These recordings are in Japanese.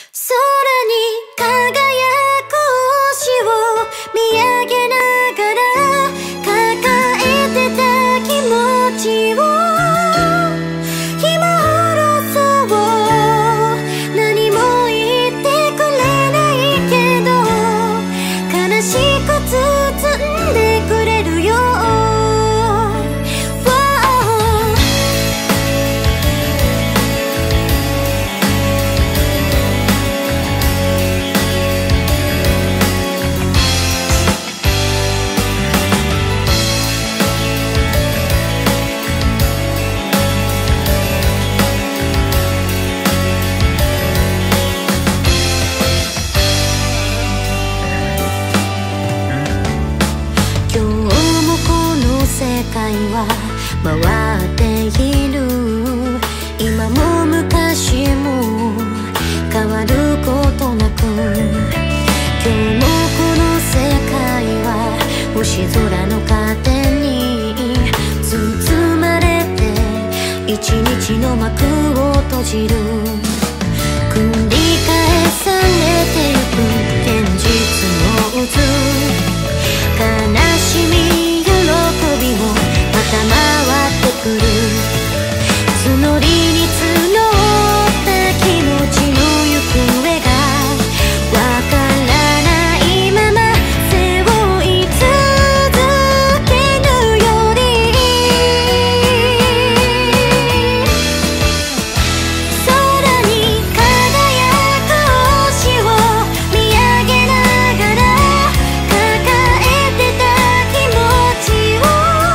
輝く星を見上げながら抱えてた気持ちを今下ろそう何も言ってくれないけど悲しく包んでくれるよ回っている今も昔も変わることなく今日もこの世界は星空のカーテンに包まれて一日の幕を閉じる繰り返されてゆく現実の渦悲しみ喜びもまた回ってくる募りに募った気持ちの行方がわからないまま背負い続けるより空に輝く星を見上げながら抱えてた気持ちを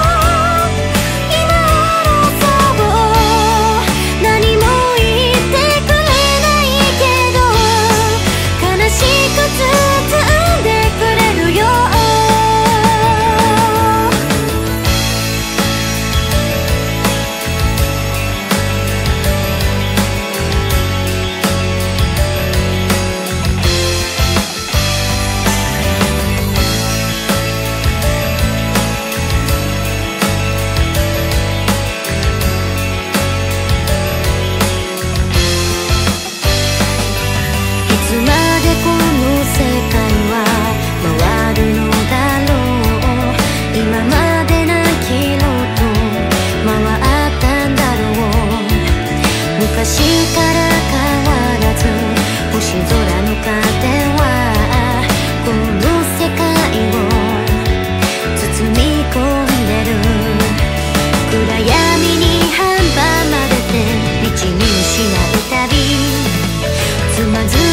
昔から変わらず星空のカーテンはこの世界を包み込んでる暗闇に阻まれて道見失うたびつまず